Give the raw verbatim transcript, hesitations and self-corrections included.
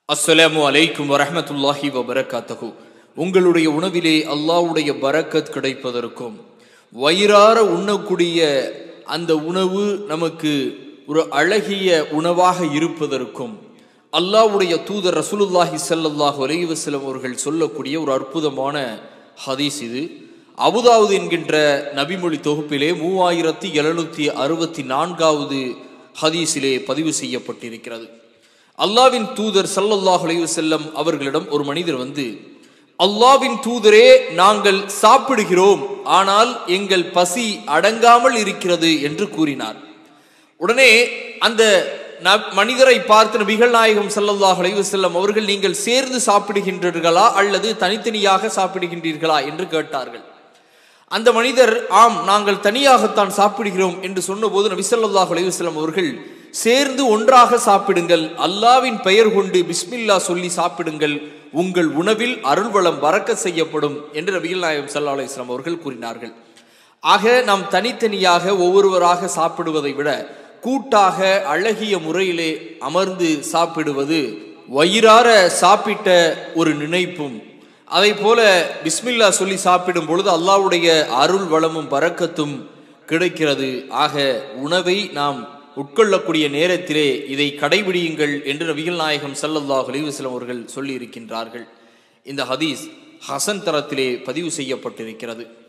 அஸ்ஸலாமு அலைக்கும் வரஹ்மத்துல்லாஹி வபரகாத்துஹு. உங்களுடைய உணவிலே அல்லாஹ்வுடைய பரக்கத் கிடைப்பதற்கும் வயிறார உண்ணக்கூடிய அந்த உணவு நமக்கு ஒரு அழகிய உணவாக இருப்பதற்கும் அல்லாஹ்வுடைய தூதர் ரசூலுல்லாஹி ஸல்லல்லாஹு அலைஹி வஸல்லம் அவர்கள் சொல்லக்கூடிய ஒரு அற்புதமான ஹதீஸ் இது. அபூதாவூத் என்கின்ற நபிமொழி தொகுப்பிலே மூவாயிரத்தி எழுநூத்தி அறுபத்தி நான்காவது ஹதீஸிலே பதிவு செய்யப்பட்டிருக்கிறது. அல்லாவின் தூதர் ஸல்லல்லாஹு அலைஹி வஸல்லம் அவர்களிடம் ஒரு மனிதர் வந்து, அல்லாவின் தூதரே, நாங்கள் சாப்பிடுகிறோம், ஆனால் எங்கள் பசி அடங்காமல் இருக்கிறது என்று கூறினார். உடனே அந்த மனிதரை பார்த்து நபிகள் நாயகம் ஸல்லல்லாஹு அலைஹி வஸல்லம் அவர்கள், நீங்கள் சேர்ந்து சாப்பிடுகின்றீர்களா அல்லது தனித்தனியாக சாப்பிடுகின்றீர்களா என்று கேட்டார்கள். அந்த மனிதர், ஆம், நாங்கள் தனியாகத்தான் சாப்பிடுகிறோம் என்று சொன்னபோது நபி ஸல்லல்லாஹு அலைஹி வஸல்லம் அவர்கள், சேர்ந்து ஒன்றாக சாப்பிடுங்கள், அல்லாவின் பெயர் கொண்டு பிஸ்மில்லா சொல்லி சாப்பிடுங்கள், உங்கள் உணவில் அருள்வளம் பரக்கத் செய்யப்படும் என்று நபிகள் நாயகம் ஸல்லல்லாஹு அலைஹி வஸல்லம் அவர்கள் கூறினார்கள். ஆக நாம் தனித்தனியாக ஒவ்வொருவராக சாப்பிடுவதை விட கூட்டாக அழகிய முறையிலே அமர்ந்து சாப்பிடுவது வயிறார சாப்பிட்ட ஒரு நினைப்பும், அதை போல பிஸ்மில்லா சொல்லி சாப்பிடும் பொழுது அல்லாஹ்வுடைய அருள் வளமும் பரக்கத்தும் கிடைக்கிறது. ஆக உணவை நாம் உட்கொள்ளக்கூடிய நேரத்திலே இதை கடைபிடியுங்கள் என்று நபிகள் நாயகம் ஸல்லல்லாஹு அலைஹி வஸல்லம் அவர்கள் சொல்லி இருக்கின்றார்கள். இந்த ஹதீஸ் ஹசன் தரத்திலே பதிவு செய்யப்பட்டிருக்கிறது.